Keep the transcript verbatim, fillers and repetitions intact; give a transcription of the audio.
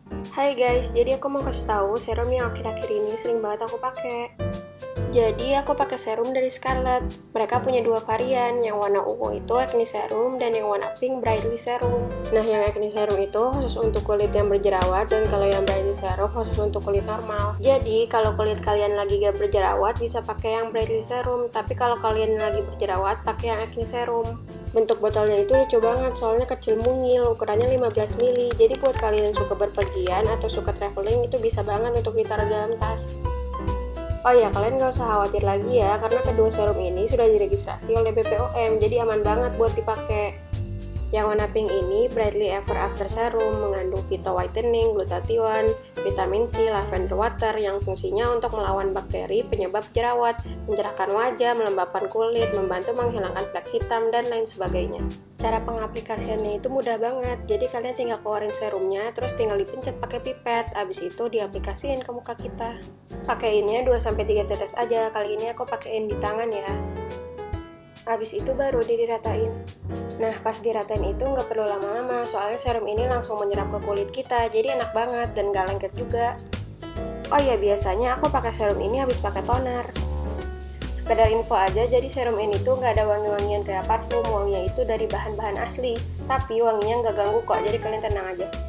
Hai guys, jadi aku mau kasih tahu serum yang akhir-akhir ini sering banget aku pakai. Jadi aku pakai serum dari Scarlett. Mereka punya dua varian, yang warna ungu itu acne serum dan yang warna pink brightly serum. Nah, yang acne serum itu khusus untuk kulit yang berjerawat dan kalau yang brightly serum khusus untuk kulit normal. Jadi kalau kulit kalian lagi gak berjerawat bisa pakai yang brightly serum, tapi kalau kalian lagi berjerawat pakai yang acne serum. Bentuk botolnya itu lucu banget, soalnya kecil mungil, ukurannya lima belas mili. Jadi buat kalian yang suka berpergian atau suka traveling itu bisa banget untuk ditaruh dalam tas. Oh ya, kalian gak usah khawatir lagi ya, karena kedua serum ini sudah diregistrasi oleh B P O M, jadi aman banget buat dipakai. Yang warna pink ini Brightly Ever After Serum, mengandung Phyto Whitening, Glutathione, Vitamin C, Lavender Water yang fungsinya untuk melawan bakteri penyebab jerawat, mencerahkan wajah, melembabkan kulit, membantu menghilangkan flek hitam, dan lain sebagainya. Cara pengaplikasiannya itu mudah banget, jadi kalian tinggal keluarin serumnya, terus tinggal dipencet pakai pipet, abis itu diaplikasiin ke muka kita. Pakaiinnya dua sampai tiga tetes aja, kali ini aku pakaiin di tangan ya. Habis itu baru diratain. Nah, pas diratain itu nggak perlu lama-lama, soalnya serum ini langsung menyerap ke kulit kita, jadi enak banget dan nggak lengket juga. Oh ya, biasanya aku pakai serum ini habis pakai toner. Sekedar info aja, jadi serum ini tuh nggak ada wangi-wangian kayak parfum, wanginya itu dari bahan-bahan asli, tapi wanginya nggak ganggu kok, jadi kalian tenang aja.